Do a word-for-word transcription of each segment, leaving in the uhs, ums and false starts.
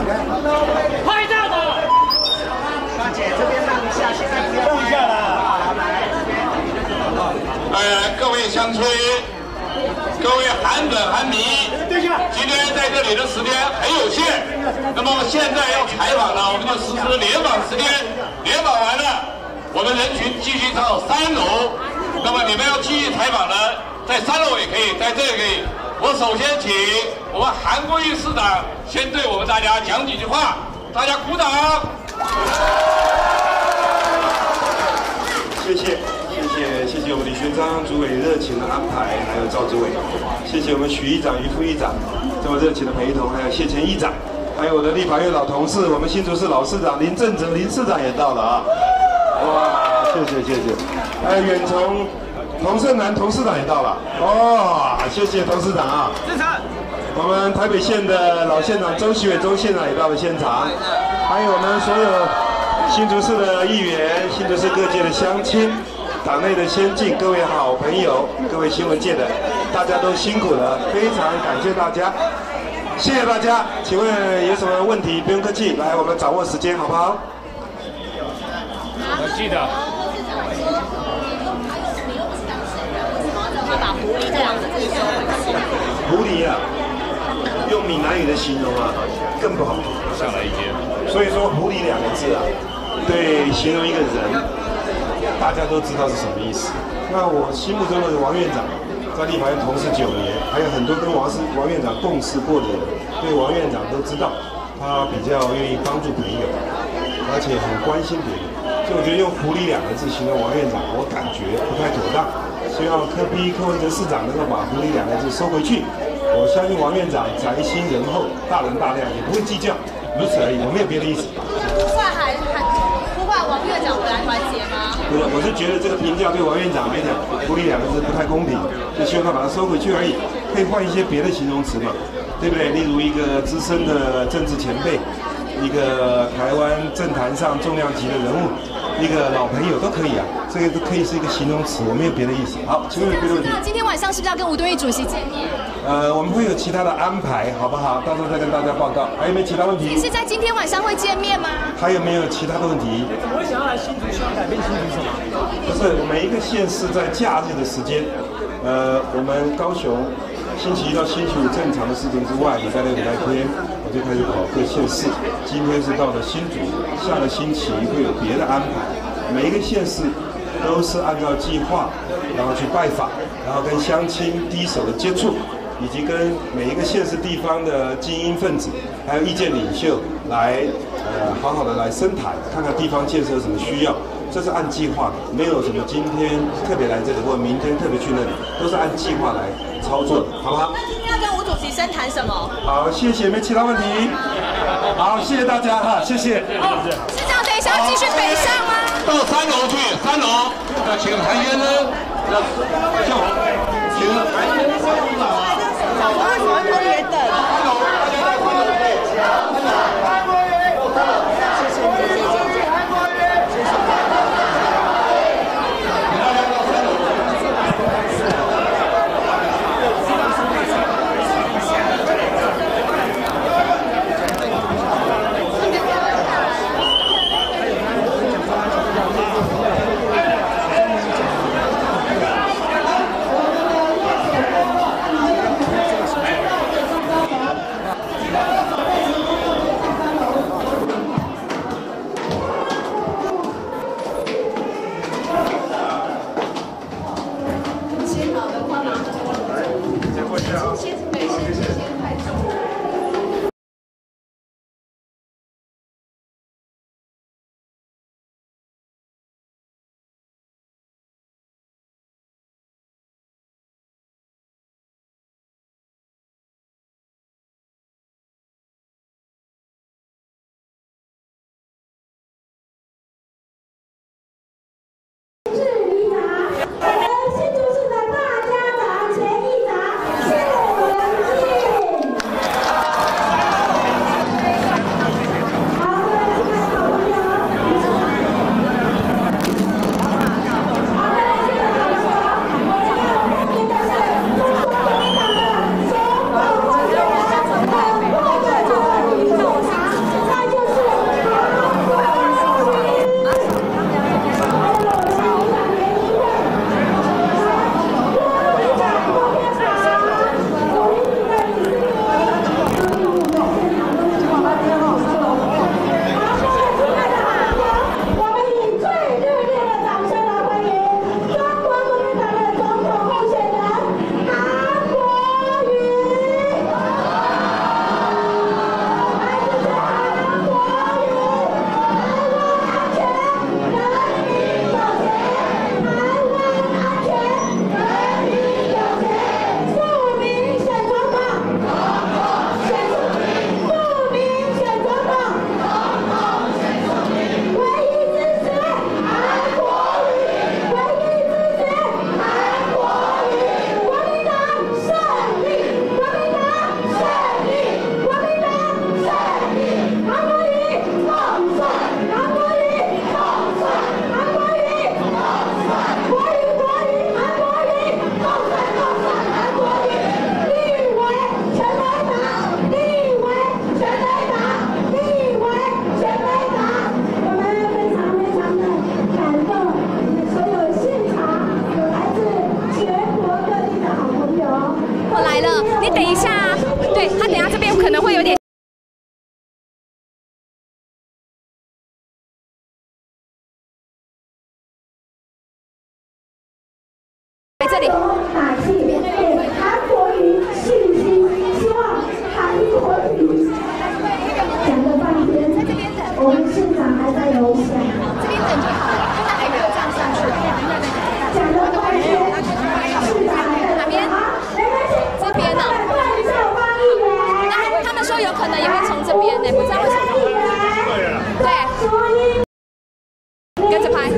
拍照的。大姐这边让一下，现在不要放下了。 呃，各位乡村，各位韩粉韩迷，今天在这里的时间很有限，那么现在要采访呢，我们就实施联访时间，联访完了，我们人群继续到三楼。那么你们要继续采访呢，在三楼也可以，在这里可以。我首先请我们韩国瑜市长先对我们大家讲几句话，大家鼓掌。 谢谢。 谢谢谢谢我们李玄章主委热情的安排，还有赵主委，谢谢我们许议长、于副议长这么热情的陪同，还有谢前议长，还有我的立法院老同事，我们新竹市老市长林正哲林市长也到了啊！哇，谢谢谢谢，还有远从童胜男童市长也到了，哦，谢谢童市长啊！支持。我们台北县的老县长周习伟周县长也到了现场，还有我们所有新竹市的议员、新竹市各界的乡亲。 党内的先进，各位好朋友，各位新闻界的，大家都辛苦了，非常感谢大家，谢谢大家。请问有什么问题？不用客气，来，我们掌握时间，好不好？ 我记得。 把狐狸这两个字收回去。 狐狸啊，用闽南语的形容啊，更不好。 下来一阶。 所以说，狐狸两个字啊，对形容一个人。 大家都知道是什么意思。那我心目中的王院长，在立法院同事九年，还有很多跟王师王院长共事过的人，对王院长都知道，他比较愿意帮助朋友，而且很关心别人。所以我觉得用“狐狸”两个字形容王院长，我感觉不太妥当。希望柯 P 柯文哲市长能够把“狐狸”两个字收回去。我相信王院长宅心仁厚，大人大量，也不会计较，如此而已。我没有别的意思。 呼唤还还呼唤王院长回来团结吗？ 不是，我是觉得这个评价对王院长来讲，“狐狸”两个字不太公平，就希望他把它收回去而已，可以换一些别的形容词嘛，对不对？例如一个资深的政治前辈，一个台湾政坛上重量级的人物，一个老朋友都可以啊，这个都可以是一个形容词，我没有别的意思。好，请问有别的问题？ 今天晚上是不是要跟吴敦义主席见面？ 呃，我们会有其他的安排，好不好？到时候再跟大家报告。还有没有其他问题？ 是在今天晚上会见面吗？ 还有没有其他的问题？ 怎么会想要来新竹？希望改变新竹什么？ 不是，每一个县市在假日的时间，呃，我们高雄星期一到星期五正常的事情之外，礼拜六、礼拜天我就开始跑各县市。今天是到了新竹，下个星期会有别的安排。每一个县市都是按照计划，然后去拜访，然后跟乡亲第一手的接触。 以及跟每一个县市地方的精英分子，还有意见领袖来，呃，好好的来深谈，看看地方建设有什么需要，这是按计划的，没有什么今天特别来这里，或者明天特别去那里，都是按计划来操作的，好不好？ 那今天要跟吴主席深谈什么？ 好，谢谢，没其他问题。好，谢谢大家哈，谢谢。 市长，等一下要继续北上吗？ 到三楼去，三楼要请韩先生，要向我，请韩先生上去啊。 为什么特别等？ 三楼，大家在三楼对。韩国瑜，谢谢谢谢谢谢韩国瑜，谢谢。大家到三楼。 里。 打气，给韩国瑜信心，希望韩国瑜讲了半天，我们市长还在楼下。 这边整就好了，看还没有这样上去。 讲了半天，市长还在哪边？ 这边呢？他们说有可能也会从这边呢，不知道为什么。对。跟着拍。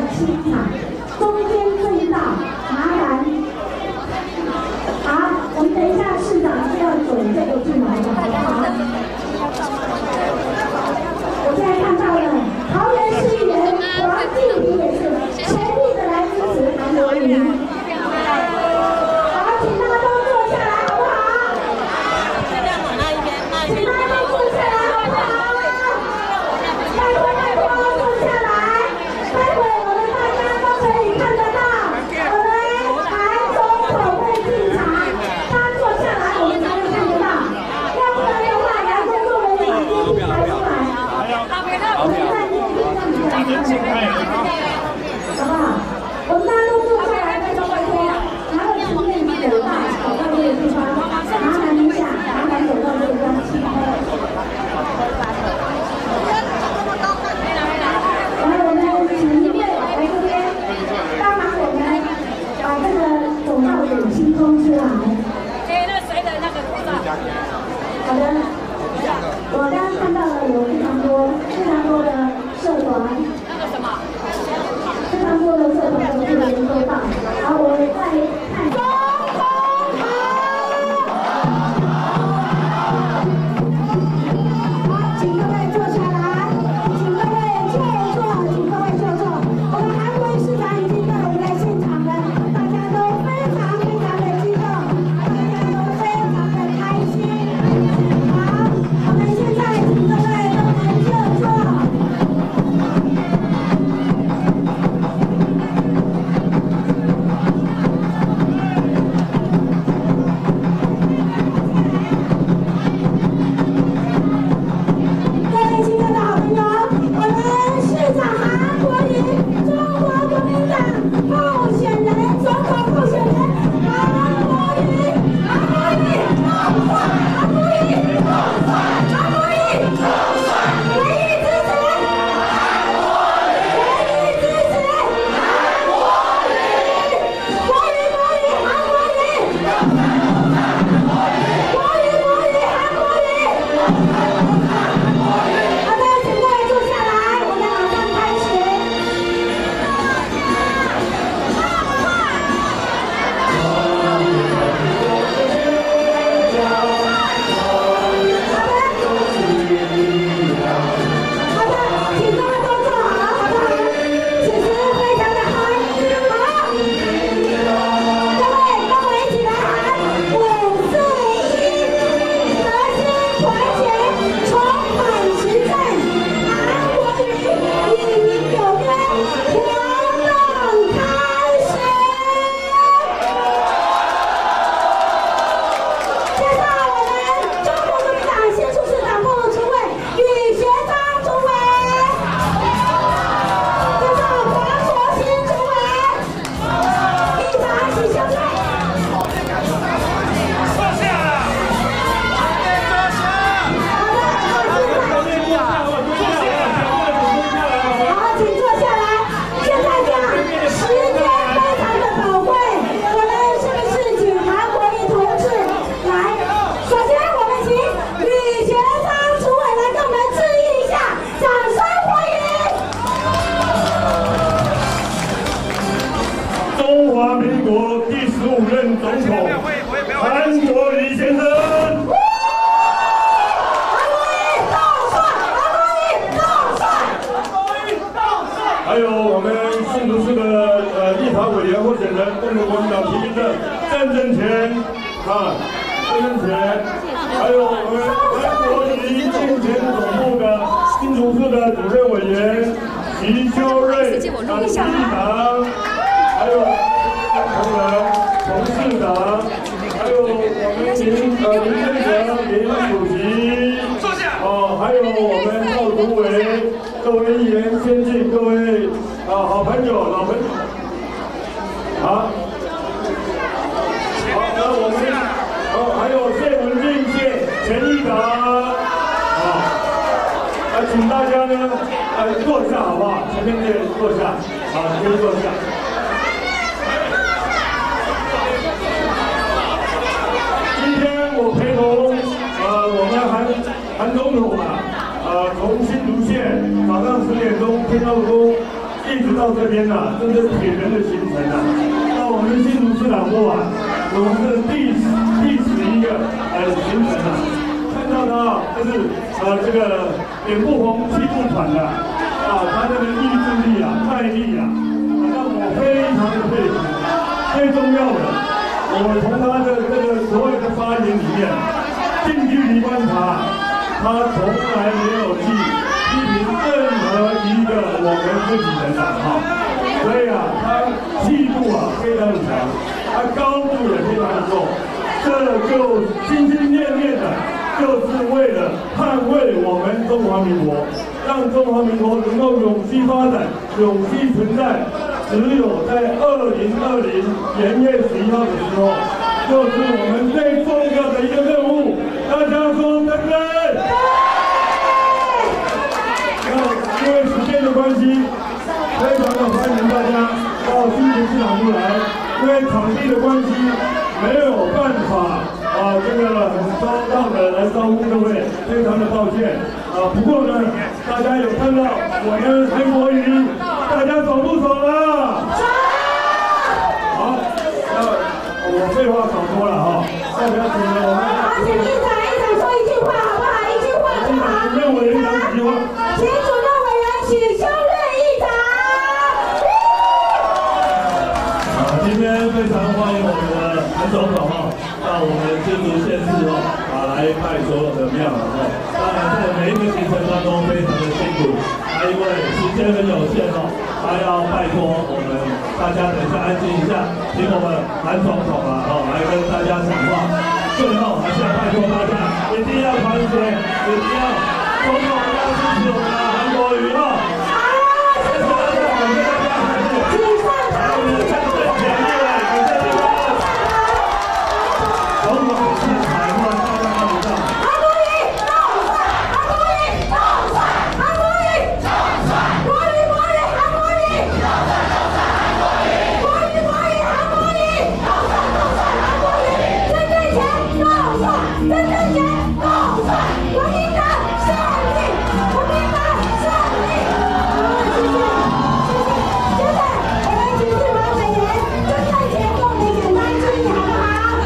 中间这一道麻烦，好，我们等好不好？我们大家都坐下来，在周围说，拿了经验走到走到这个地方，麻烦一下，麻烦走到这个地方去。然后我们请一位来这边帮忙我们把这个走道给清空出来。 哎，那谁的那个口罩？ 好的，我刚刚看到了有非常多、非常多的社团， 那个什么？ 非常多的社团都是能做到。好，我再看。中国好！好，请各位坐下来，请各位就坐，请各位就坐。我们韩国市长已经在我们的现场了，大家都非常非常的激动，大家都非常的开心。好，我们现在请各位都来就坐。各位亲爱的好朋友，我们市长韩国瑜，中国国民党候选人，总统候选人韩国瑜，韩国瑜，韩国瑜，韩国瑜，全力支持，全力支持，韩国瑜，国瑜国瑜韩国瑜，国瑜国瑜韩国瑜。好的，请各位坐下来，我们马上开始。好的，请各位都坐好，好不好？此时非常的嗨，好，各位跟我一起来喊五四一，核心团结，重返实战，韩国瑜与民有约，活动开始。介绍我们中国国民党新竹市党部主委吕学章主委，介绍黄国新主委，议长许秀翠。好的，好，请坐下来。现在讲时间非常的宝贵，我们是不是请韩国瑜同志来？首先，我们请吕学章主委来跟我们致意一下，掌声欢迎。 中华民国第十五任总统韩国瑜先生。 韩国瑜动帅，韩国瑜动帅， 还有我们新竹市的呃立法委员候选人，中国国民党提名的郑正全啊，郑正全，还有我们韩国瑜竞选总部的新竹市的主任委员徐秋瑞啊，议长，还有同仁、董事长，还有我们林呃林正德林主席，哦，还有我们赵主委。各位议员先进，各位啊好朋友、老朋友，好，好，那我们哦还有谢文俊谢前议长，啊，啊，请大家呢呃坐下好不好？前面这坐下，好，先坐下。今天我陪同呃我们韩韩总统啊。呃，从新竹县早上十点钟天后宫一直到这边呐、啊，这是铁人的行程啊。那我们新竹市党部啊，我们是第第十一个呃行程啊。看到他啊，就是呃这个脸不红气不喘的啊，他这个意志力啊、耐力啊，让我非常的佩服。最重要的，我从他的这个所有的发言里面，近距离观察。他从来没有去批评任何一个我们自己人的哈，所以啊，他气度啊非常强，他高度也非常重，这就心心念念的，就是为了捍卫我们中华民国， 让中华民国能够永续发展、永续存在，只有在二零二零元月十一号的时候，就是我们最重要的一个任务。大家说对不对？那因为时间的关系，非常的欢迎大家到新竹市场部来。因为场地的关系，没有办法啊，这个很周到的来招呼各位，非常的抱歉啊。不过呢，大家有看到我跟韩国瑜，大家走不走了？好，那我废话少说了哈，代表请了我们。 好，请议长议长说一句话好不好？一句话就好。 主任委员讲几句话。 请主任委员许修任议长。 今天非常欢迎我们的韩总统哈，到我们新竹县市哦啊来拜所有的庙哈。当然在每一个行程当中非常的辛苦，啊因为时间很有限哦，还要拜托我们大家等一下安静一下，请我们韩总统啊哦来跟大家讲话。最后还是要拜托大家一定要团结，一定要总统要支持我们的韩国瑜哦。谢谢大家，感谢大家，谢谢。我们向正前进来，感谢大家。总统是台湾大家看不到。 韩国瑜到上，韩国瑜到上，韩国瑜到上，国瑜国瑜韩国瑜到上到上韩国瑜，国瑜国瑜韩国瑜到上到上韩国瑜，真正前到上，真正前到上，国民党胜利，国民党胜利。好，谢谢，谢谢，谢谢。我们请市委委员真正前共你简单致意好不好？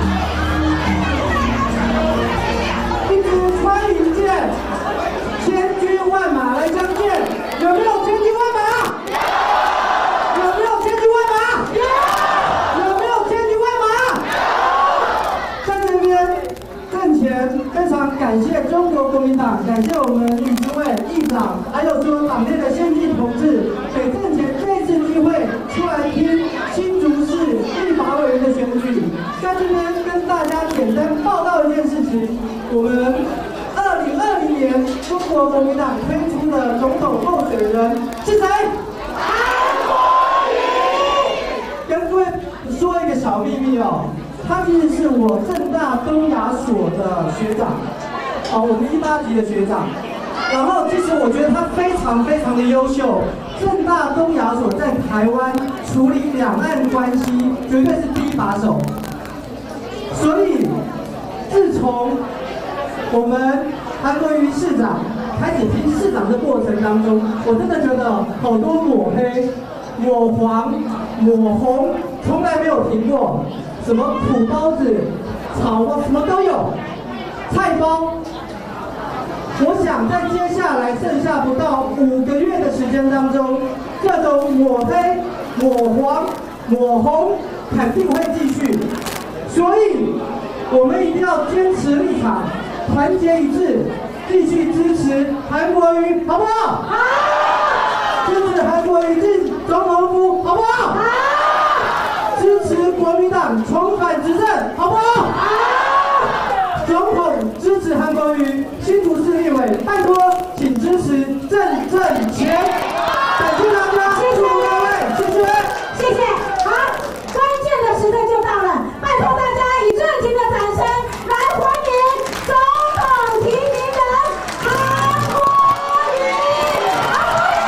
一支穿云箭，千军万马来相见，有没有千军万马？有没有千军万马？有没有千军万马？在这边正前非常感谢中国国民党，感谢我们李志伟议长，还有所有党内的先进同志，给正前这次机会出来听新竹市立法委员的选举。在这边跟大家简单报告一件事情，我们二零二零年中国国民党推出的总统候选人是谁？韩国瑜。跟各位说一个小秘密哦，他其实是我政大东亚所的学长，哦，我们一八级的学长。然后其实我觉得他非常非常的优秀，政大东亚所在台湾处理两岸关系绝对是第一把手。所以自从我们韩国瑜市长开始听市长的过程当中，我真的觉得好多抹黑、抹黄、抹红，从来没有停过。什么土包子、炒包，什么都有，菜包。我想在接下来剩下不到五个月的时间当中，这种抹黑、抹黄、抹红肯定会继续。所以，我们一定要坚持立场，团结一致，继续支持韩国瑜，好不好？好。支持韩国瑜进总统府，好不好？好。支持国民党重返执政，好不好？好。总统支持韩国瑜，新竹市立委拜托，请支持郑正前。感谢大家，谢谢各位，谢谢， 谢谢。好，关键的时刻就到了，拜托大家以热情的掌声来欢迎总统提名人韩国瑜。韩国瑜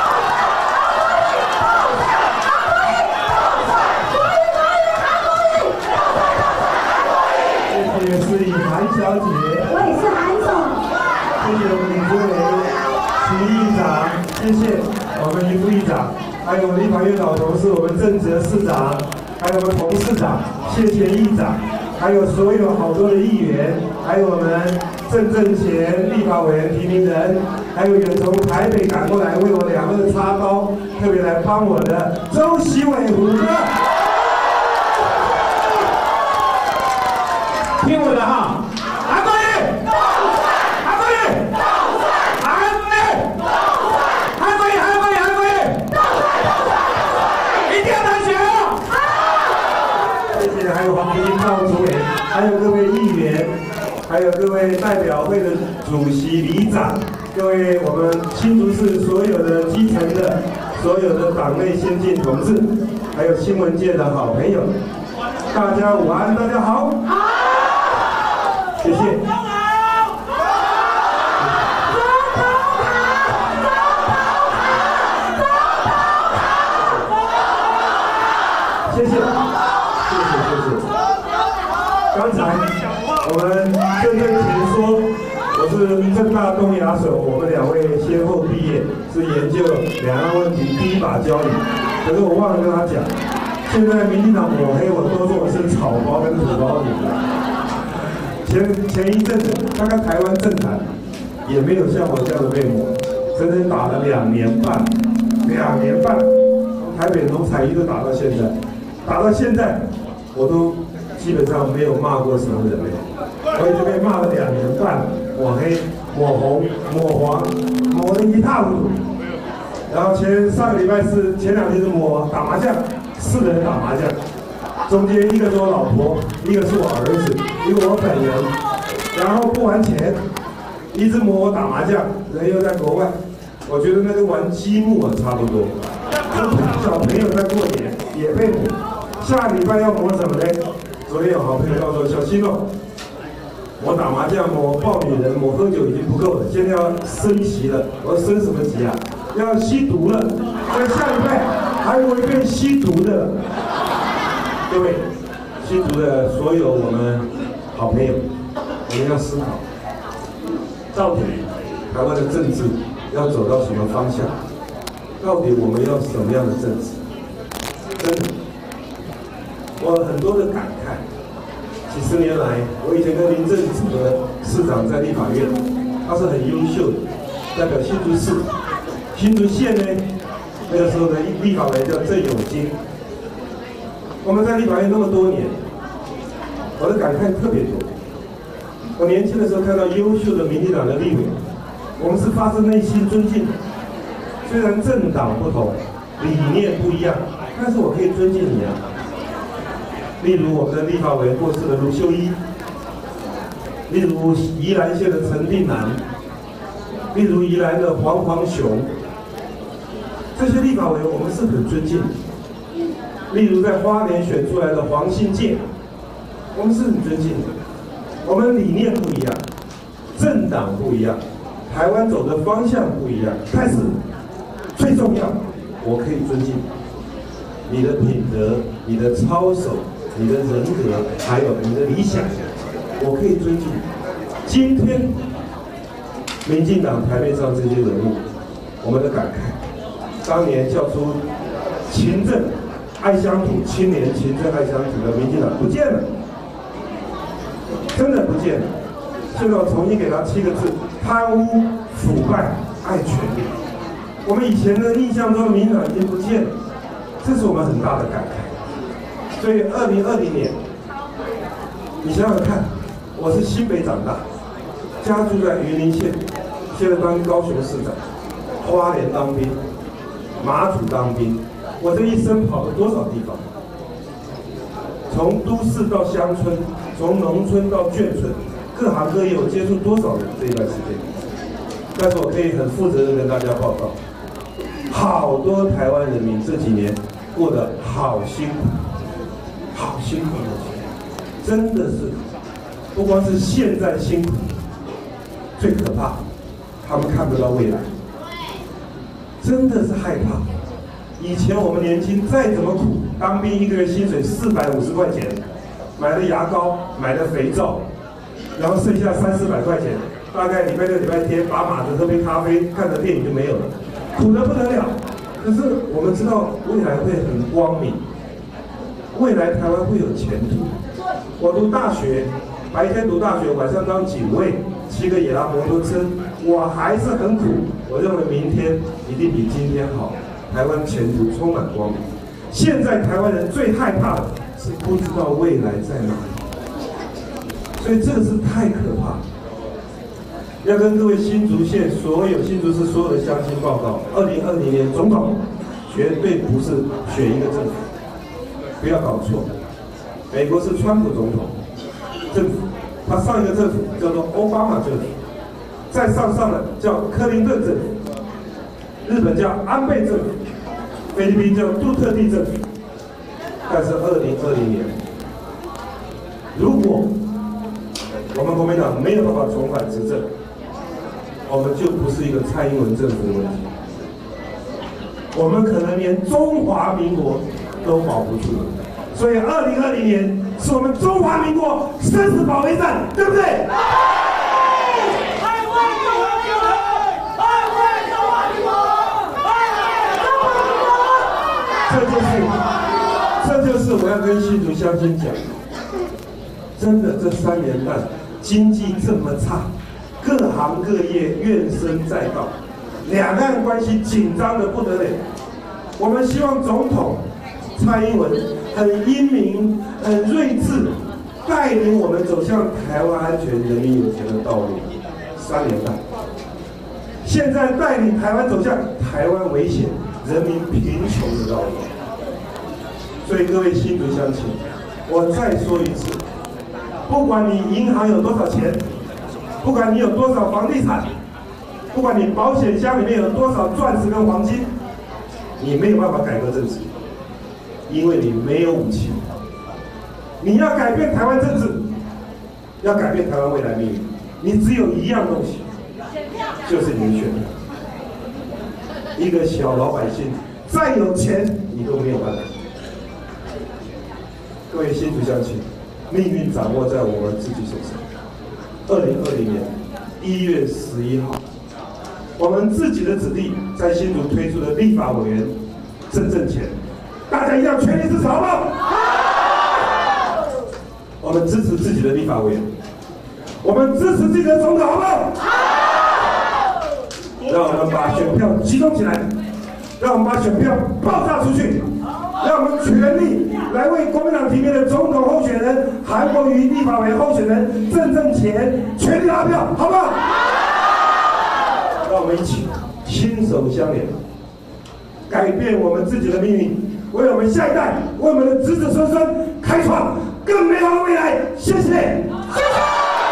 到上，韩国瑜到上，韩国瑜到上，国瑜国瑜韩国瑜到上到上韩国瑜。 谢谢司仪韩小姐， 我也是韩总。 谢谢我们李志伟徐议长，谢谢我们余副议长，还有我们立法院老同事，我们郑哲市长，还有我们童市长，谢谢议长，还有所有好多的议员，还有我们郑正前立法委员提名人，还有远从台北赶过来为我两个插包，特别来帮我的周习伟虎哥。听我的哈，韩国瑜，韩国瑜，韩国瑜，韩国瑜，韩国瑜，韩国瑜，一定要当选哦！谢谢，还有黄金赵主委，还有各位议员，还有各位代表会的主席、里长， 各位我们新竹市所有的基层的、所有的党内先进同志，还有新闻界的好朋友，大家午安，大家好。好，谢谢。 谢谢，谢谢，谢谢。刚才我们正正前说，我是政大东亚所，我们两位先后毕业，是研究两岸问题第一把交椅。可是我忘了跟他讲，现在民进党抹黑我都说我是草包跟土包子。前前一阵子，大概台湾政坛也没有像我这样的被抹，整整打了两年半，两年半，从台北从彩衣都打到现在。 打到现在，我都基本上没有骂过什么人了。我已经被骂了两年半，抹黑、抹红、抹黄，抹得一塌糊涂。然后前上个礼拜是前两天是抹打麻将，四个人打麻将，中间一个是我老婆，一个是我儿子，一个我本人，然后不还钱，一直抹我打麻将，人又在国外，我觉得那跟玩积木啊差不多。小朋友在过年也被抹。 下礼拜要磨什么呢？昨天有好朋友告诉我，小心哦，磨打麻将、磨抱女人、磨喝酒已经不够了，现在要升级了。我说升什么级啊？要吸毒了。所以下礼拜还有一遍吸毒的。各位，吸毒的所有我们好朋友，我们要思考，到底台湾的政治要走到什么方向？到底我们要什么样的政治？真的。 我很多的感慨，几十年来，我以前跟林正子的市长在立法院，他是很优秀的，代表新竹市、新竹县呢，那个时候的立法委员叫郑永金。我们在立法院那么多年，我的感慨特别多。我年轻的时候看到优秀的民进党的立委，我们是发自内心尊敬的。虽然政党不同，理念不一样，但是我可以尊敬你啊。 例如我们的立法委员过世的卢秀一，例如宜兰县的陈定南，例如宜兰的黄黄雄，这些立法委员我们是很尊敬的。例如在花莲选出来的黄信介，我们是很尊敬的。我们理念不一样，政党不一样，台湾走的方向不一样，但是最重要，我可以尊敬你的品德、你的操守。 你的人格，还有你的理想，我可以尊敬。今天，民进党台面上这些人物，我们的感慨，当年叫出勤政爱乡土青年勤政爱乡土的民进党不见了，真的不见了。现在我重新给他七个字：贪污、腐败、爱权力。我们以前的印象中的民进党已经不见了，这是我们很大的感慨。 所以，二零二零年，你想想看，我是新北长大，家住在云林县，现在当高雄市长，花莲当兵，马祖当兵，我这一生跑了多少地方？从都市到乡村，从农村到眷村，各行各业我接触多少人这一段时间？但是我可以很负责任跟大家报告，好多台湾人民这几年过得好辛苦。 好辛苦的，真的是，不光是现在辛苦，最可怕，他们看不到未来，真的是害怕。以前我们年轻再怎么苦，当兵一个月薪水四百五十块钱，买了牙膏，买了肥皂，然后剩下三四百块钱，大概礼拜六、礼拜天把马子喝杯咖啡，看着电影就没有了，苦得不得了。可是我们知道未来会很光明。 未来台湾会有前途。我读大学，白天读大学，晚上当警卫，骑个野狼摩托车，我还是很苦。我认为明天一定比今天好，台湾前途充满光明。现在台湾人最害怕的是不知道未来在哪里，所以这个是太可怕了。要跟各位新竹县所有新竹市所有的乡亲报告，二零二零年总统绝对不是选一个政府。 不要搞错，美国是川普总统政府，他上一个政府叫做奥巴马政府， 再上上了叫克林顿政府，日本叫安倍政府，菲律宾叫杜特地政府。但是二零二零年，如果我们国民党没有办法重返执政，我们就不是一个蔡英文政府的问题，我们可能连中华民国都保不住了。所以二零二零年是我们中华民国生死保卫战，对不对？ 捍卫中华民国，捍卫中华民国，捍卫中华民国。 这就是这就是我要跟新竹乡亲讲，真的这三年半经济这么差，各行各业怨声载道，两岸关系紧张的不得了。我们希望总统蔡英文很英明、很睿智，带领我们走向台湾安全、人民有钱的道路。三年半，现在带领台湾走向台湾危险、人民贫穷的道路。所以各位新竹乡亲，我再说一次，不管你银行有多少钱，不管你有多少房地产，不管你保险箱里面有多少钻石跟黄金，你没有办法改革政治，因为你没有武器。你要改变台湾政治，要改变台湾未来命运，你只有一样东西，就是你的选票。一个小老百姓再有钱，你都没有办法。各位新竹乡亲，命运掌握在我们自己手上。二零二零年一月十一号，我们自己的子弟在新竹推出的立法委员郑正前，大家一样全力支持，好不好？好！我们支持自己的立法委员，我们支持自己的总统，好不好？好！让我们把选票集中起来，让我们把选票爆炸出去，让我们全力来为国民党提名的总统候选人韩国瑜、立法委员候选人郑正前全力拉票，好不好？让我们一起携手相连，改变我们自己的命运，为我们下一代，为我们的子子孙孙开创更美好的未来。谢谢。谢谢。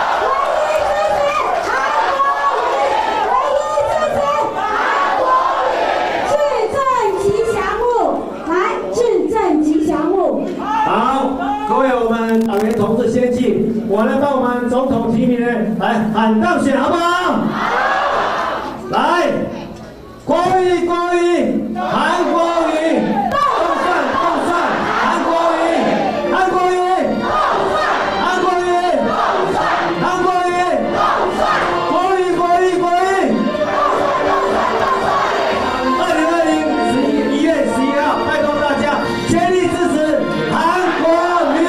好，各位我们党员同志先进，我来帮我们总统提名人来喊当选，好不好？好。来，国瑜国瑜，韩国瑜，动算动算，韩国瑜，韩国瑜，韩国瑜，韩国瑜，国瑜国瑜国瑜。二零二零十一一月十一号，拜托大家全力支持韩国瑜。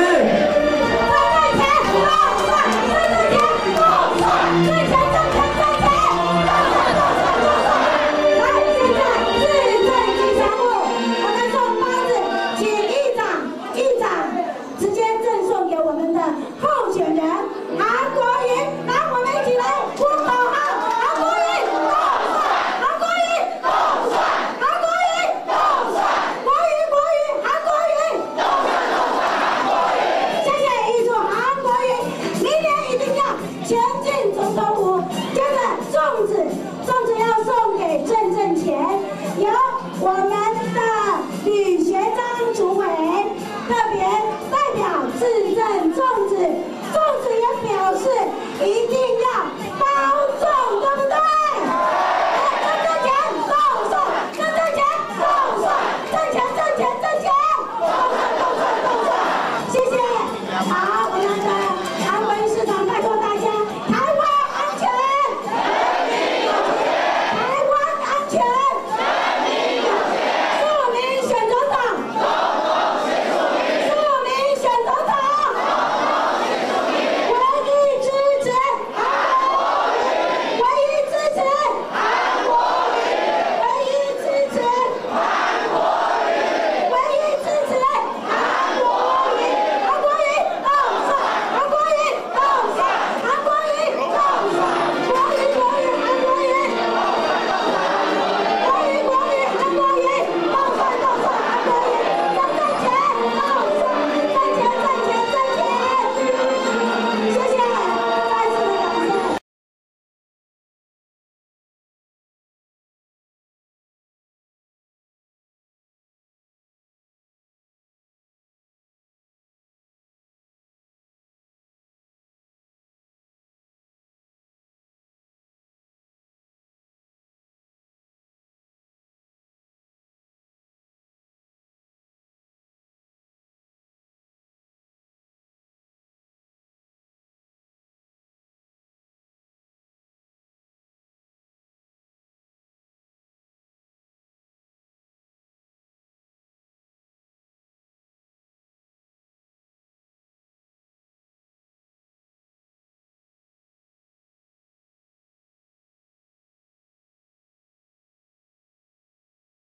我们的吕学章主委特别代表致赠粽子，粽子也表示一定要。